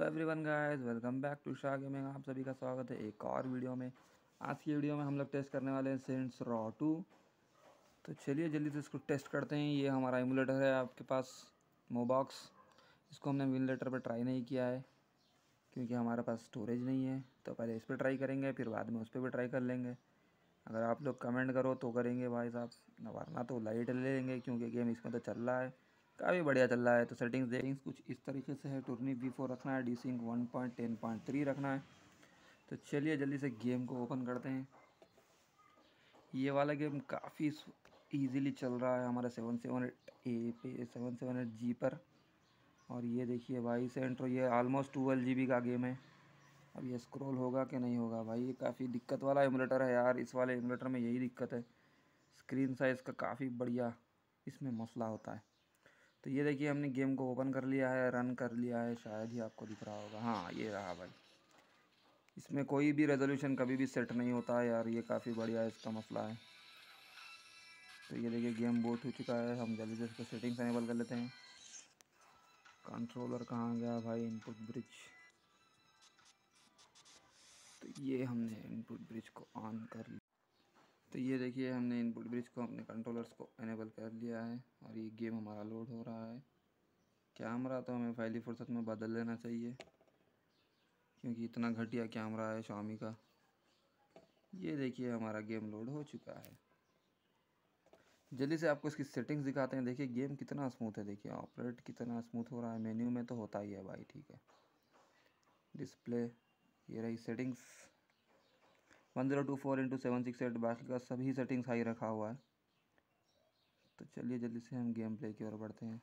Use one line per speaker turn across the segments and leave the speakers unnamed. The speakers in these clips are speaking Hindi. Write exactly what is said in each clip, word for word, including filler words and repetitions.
Everyone guys, welcome back to Shah gaming. आप सभी का स्वागत है एक और वीडियो में। आज की वीडियो में हम लोग टेस्ट करने वाले हैं सेंट्स रॉ टू। तो चलिए जल्दी से इसको टेस्ट करते हैं। ये हमारा एमुलेटर है आपके पास, मोबॉक्स। इसको हमने एमुलेटर पर ट्राई नहीं किया है क्योंकि हमारे पास स्टोरेज नहीं है। तो पहले इस पर ट्राई करेंगे, फिर बाद में उस पर भी ट्राई कर लेंगे। अगर आप लोग कमेंट करो तो करेंगे भाई साहब, वरना तो लाइट ले लेंगे क्योंकि गेम इसमें तो चल रहा है, काफ़ी बढ़िया चल रहा है। तो सेटिंग्स सेटिंग्स कुछ इस तरीके से है। टूर्नी वी फोर रखना है, D sync one point ten point three रखना है। तो चलिए जल्दी से गेम को ओपन करते हैं। ये वाला गेम काफ़ी इजीली चल रहा है हमारा सेवन सेवन एट ए पे सेवन सेवन एट जी पर। और ये देखिए भाई सेंट्रो, ये ऑलमोस्ट ट्वेल्व जी बी का गेम है। अब ये स्क्रॉल होगा कि नहीं होगा भाई, ये काफ़ी दिक्कत वाला एमुलेटर है यार। इस वाले एमुलेटर में यही दिक्कत है, स्क्रीन साइज़ का काफ़ी बढ़िया इसमें मसला होता है। तो ये देखिए हमने गेम को ओपन कर लिया है, रन कर लिया है, शायद ही आपको दिख रहा होगा। हाँ ये रहा भाई। इसमें कोई भी रेजोल्यूशन कभी भी सेट नहीं होता है यार, ये काफ़ी बढ़िया इसका मसला है। तो ये देखिए गेम बोट हो चुका है। हम जल्दी से इसको सेटिंग्स एनेबल कर लेते हैं। कंट्रोलर कहाँ गया भाई, इनपुट ब्रिज। तो ये हमने इनपुट ब्रिज को ऑन कर लिया। तो ये देखिए हमने इनपुट ब्रिज को अपने कंट्रोलर्स को एनेबल कर लिया है और ये गेम हमारा लोड हो रहा है। कैमरा तो हमें पहली फुर्सत में बदल लेना चाहिए क्योंकि इतना घटिया कैमरा है शामी का। ये देखिए हमारा गेम लोड हो चुका है। जल्दी से आपको इसकी सेटिंग्स दिखाते हैं। देखिए गेम कितना स्मूथ है, देखिए ऑपरेट कितना स्मूथ हो रहा है। मेन्यू में तो होता ही है भाई, ठीक है। डिस्प्ले, ये रही settings, one zero two four into seven six eight, बाकी का सभी सेटिंग्स हाई रखा हुआ है। तो चलिए जल्दी से हम गेम प्ले की ओर बढ़ते हैं।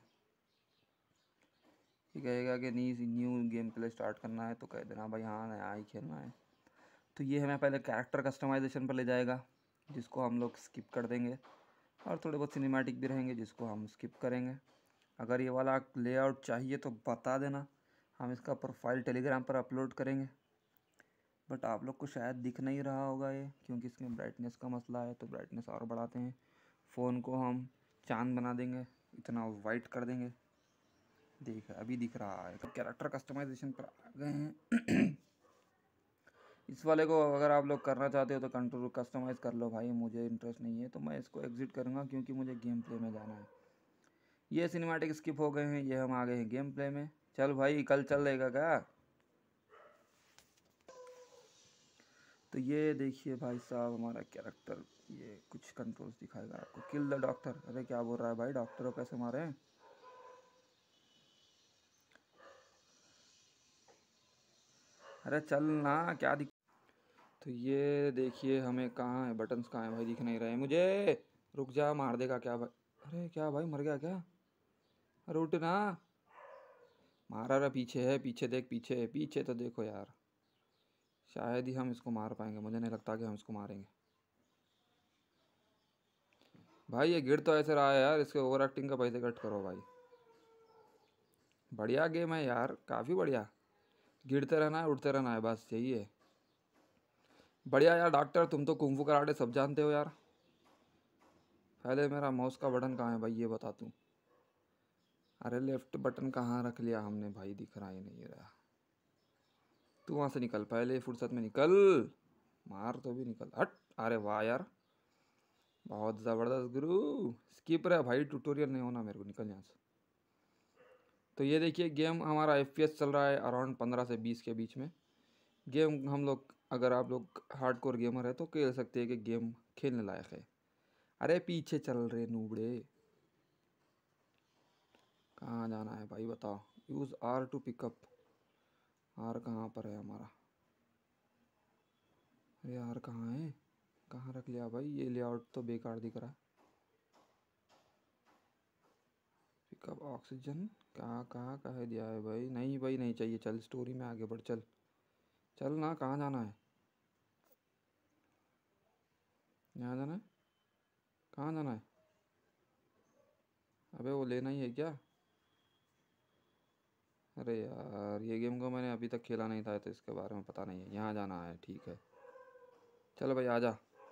ये कहेगा कि नी न्यू गेम प्ले स्टार्ट करना है तो कह देना भाई हाँ नया ही खेलना है। तो ये हमें पहले कैरेक्टर कस्टमाइजेशन पर ले जाएगा जिसको हम लोग स्किप कर देंगे, और थोड़े बहुत सिनेमैटिक भी रहेंगे जिसको हम स्किप करेंगे। अगर ये वाला लेआउट चाहिए तो बता देना, हम इसका प्रोफाइल टेलीग्राम पर अपलोड करेंगे। बट आप लोग को शायद दिख नहीं रहा होगा ये क्योंकि इसमें ब्राइटनेस का मसला है। तो ब्राइटनेस और बढ़ाते हैं। फ़ोन को हम चांद बना देंगे, इतना वाइट कर देंगे। देख अभी दिख रहा है। तो कैरेक्टर कस्टमाइजेशन पर आ गए हैं। इस वाले को अगर आप लोग करना चाहते हो तो कंट्रोल कस्टमाइज़ कर लो भाई, मुझे इंटरेस्ट नहीं है। तो मैं इसको एग्जिट करूँगा क्योंकि मुझे गेम प्ले में जाना है। ये सिनेमैटिक स्किप हो गए हैं, ये हम आ गए हैं गेम प्ले में। चल भाई कल चल रहेगा क्या? तो ये देखिए भाई साहब हमारा कैरेक्टर, ये कुछ कंट्रोल्स दिखाएगा आपको। Kill the doctor. अरे क्या बोल रहा है भाई, डॉक्टर को कैसे मारे? अरे चल ना, क्या दिख। तो ये देखिए हमें कहाँ है, बटन्स कहाँ है भाई, दिख नहीं रहे मुझे। रुक जा, मार देगा क्या भाई? अरे क्या भाई, मर गया क्या? अरे उठ ना, मारा रहा। पीछे है, पीछे देख, पीछे है, पीछे तो देखो यार। शायद ही हम इसको मार पाएंगे, मुझे नहीं लगता कि हम इसको मारेंगे भाई। ये गिर तो ऐसे रहा है यार, इसके ओवर एक्टिंग का पैसे कट करो भाई। बढ़िया गेम है यार, काफ़ी बढ़िया। गिरते रहना है, उठते रहना है, बस यही है। बढ़िया यार डॉक्टर, तुम तो कुंफू कराटे सब जानते हो यार। पहले मेरा माउस का बटन कहाँ है भाई, ये बता तू। अरे लेफ्ट बटन कहाँ रख लिया हमने भाई, दिख रहा ही नहीं रहा। तू वहाँ से निकल, पहले फुर्सत में निकल, मार तो भी निकल, हट। अरे वाह यार, बहुत ज़बरदस्त गुरु। स्किप रहा भाई, ट्यूटोरियल नहीं होना मेरे को, निकल यहाँ से। तो ये देखिए गेम हमारा एफ पी एस चल रहा है अराउंड पंद्रह से बीस के बीच में। गेम हम लोग, अगर आप लोग हार्डकोर गेमर है तो कह सकते हैं कि गेम खेलने लायक है। अरे पीछे चल रहे नूबड़े, कहाँ जाना है भाई बताओ। Use R to pickup. R कहाँ पर है हमारा? अरे आर कहाँ है, कहाँ रख लिया भाई? ये लेआउट तो बेकार दिख रहा है। पिकअप ऑक्सीजन कहाँ कहाँ कहाँ दिया है भाई? नहीं भाई नहीं चाहिए, चल स्टोरी में आगे बढ़, चल चल ना, कहाँ जाना है? यहाँ जाना है, कहाँ जाना है? अबे वो लेना ही है क्या? अरे यार ये गेम को मैंने अभी तक खेला नहीं था तो इसके बारे में पता नहीं है। यहाँ जाना है, ठीक है, चलो भाई आजा।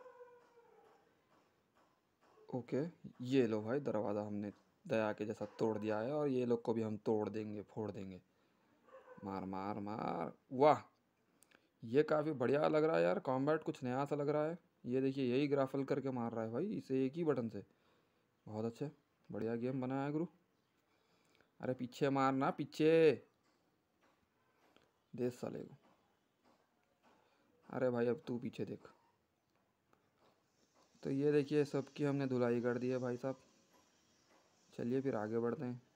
ओके, ये लो भाई दरवाज़ा हमने दया के जैसा तोड़ दिया है और ये लोग को भी हम तोड़ देंगे, फोड़ देंगे। मार मार मार, वाह ये काफ़ी बढ़िया लग रहा है यार, कॉम्बैट कुछ नया सा लग रहा है। ये देखिए यही ग्राफल करके मार रहा है भाई इसे एक ही बटन से। बहुत अच्छे, बढ़िया गेम बनाया है गुरु। अरे पीछे मारना, पीछे देख साले को। अरे भाई अब तू पीछे देख। तो ये देखिए सबकी हमने धुलाई कर दी है भाई साहब। चलिए फिर आगे बढ़ते हैं।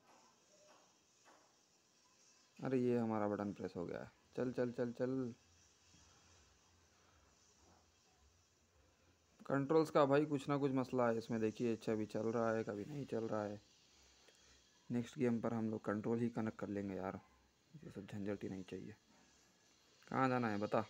अरे ये हमारा बटन प्रेस हो गया है। चल चल चल चल। कंट्रोल्स का भाई कुछ ना कुछ मसला है इसमें। देखिए अच्छा भी चल रहा है, कभी नहीं चल रहा है। नेक्स्ट गेम पर हम लोग कंट्रोल ही कनेक्ट कर लेंगे यार, ये सब झंझट ही नहीं चाहिए। कहाँ जाना है बता।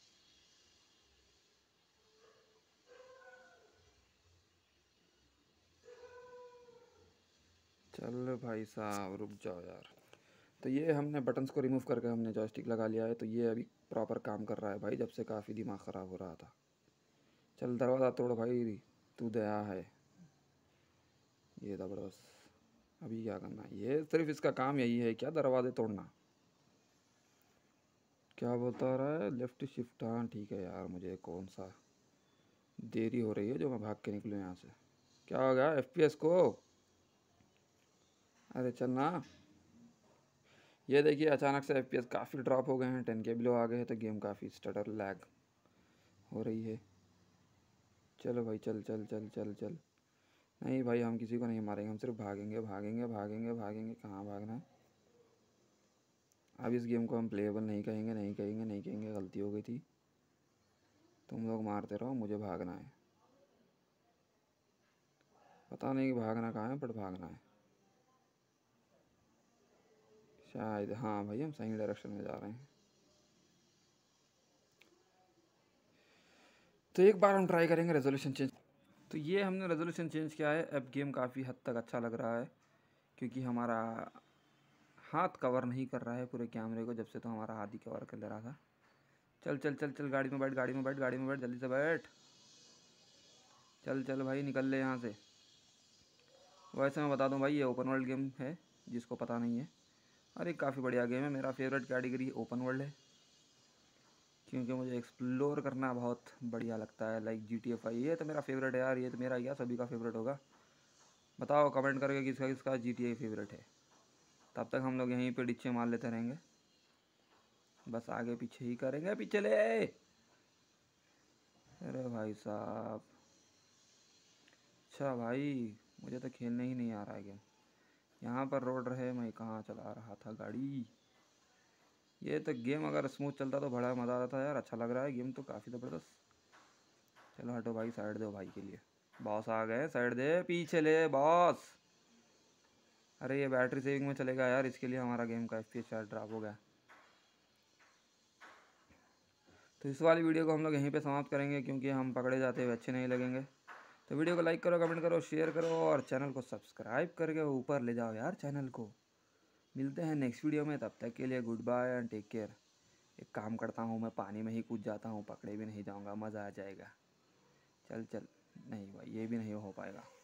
चल भाई साहब रुक जाओ यार। तो ये हमने बटन्स को रिमूव करके हमने जॉयस्टिक लगा लिया है, तो ये अभी प्रॉपर काम कर रहा है भाई, जब से काफ़ी दिमाग ख़राब हो रहा था। चल दरवाज़ा तोड़ भाई, तू दया है। ये ज़बरदस्त। अभी क्या करना है, ये सिर्फ इसका काम यही है क्या, दरवाजे तोड़ना। क्या बता रहा है, लेफ़्ट शिफ्ट। हाँ ठीक है यार, मुझे कौन सा देरी हो रही है जो मैं भाग के निकलूँ यहाँ से। क्या हो गया एफ पी एस को। अरे चल ना। ये देखिए अचानक से एफ पी एस काफ़ी ड्रॉप हो गए हैं, टेन के बिलो आ गए हैं, तो गेम काफ़ी स्टटर लैग हो रही है। चलो भाई चल चल चल चल चल। नहीं भाई हम किसी को नहीं मारेंगे, हम सिर्फ भागेंगे भागेंगे भागेंगे भागेंगे। कहाँ भागना है। अब इस गेम को हम प्लेएबल नहीं कहेंगे, नहीं कहेंगे नहीं कहेंगे, गलती हो गई थी। तुम लोग मारते रहो, मुझे भागना है। पता नहीं भागना कहाँ है, बट भागना है शायद। हाँ भाई हम सही डायरेक्शन में जा रहे हैं। तो एक बार हम ट्राई करेंगे रेजोल्यूशन चेंज। तो ये हमने रेजोल्यूशन चेंज किया है, अब गेम काफ़ी हद तक अच्छा लग रहा है, क्योंकि हमारा हाथ कवर नहीं कर रहा है पूरे कैमरे को। जब से तो हमारा हाथ ही कवर कर ले रहा था। चल चल चल चल, गाड़ी में बैठ गाड़ी में बैठ गाड़ी में बैठ, जल्दी से बैठ। चल चल भाई निकल ले यहाँ से। वैसे मैं बता दूं भाई, ये ओपन वर्ल्ड गेम है जिसको पता नहीं है। अरे काफ़ी बढ़िया गेम है, मेरा फेवरेट कैटेगरी ओपन वर्ल्ड है, क्योंकि मुझे एक्सप्लोर करना बहुत बढ़िया लगता है। Like G T F I, ये तो मेरा फेवरेट है यार। ये तो मेरा क्या सभी का फेवरेट होगा। बताओ कमेंट करके किसका किसका जी टी ए फेवरेट है। तब तक हम लोग यहीं पे डिच्चे मार लेते रहेंगे, बस आगे पीछे ही करेंगे। पीछे ले। अरे भाई साहब, अच्छा भाई मुझे तो खेलने ही नहीं आ रहा है गेम। यहाँ पर रोड रहे, मैं कहाँ चला रहा था गाड़ी। ये तो गेम अगर स्मूथ चलता तो बड़ा मज़ा आता था यार। अच्छा लग रहा है गेम तो काफ़ी ज़बरदस्त। चलो हटो भाई, साइड दो भाई के लिए। बॉस आ गए, साइड दे। पीछे ले बॉस। अरे ये बैटरी सेविंग में चलेगा यार, इसके लिए हमारा गेम का एफ पी एस शायद ड्रॉप हो गया। तो इस वाली वीडियो को हम लोग यहीं पे समाप्त करेंगे, क्योंकि हम पकड़े जाते हुए अच्छे नहीं लगेंगे। तो वीडियो को लाइक करो, कमेंट करो, शेयर करो, और चैनल को सब्सक्राइब करके ऊपर ले जाओ यार चैनल को। मिलते हैं नेक्स्ट वीडियो में, तब तक के लिए goodbye and take care. एक काम करता हूँ, मैं पानी में ही कूद जाता हूँ, पकड़े भी नहीं जाऊँगा, मज़ा आ जाएगा। चल चल। नहीं भाई ये भी नहीं हो पाएगा।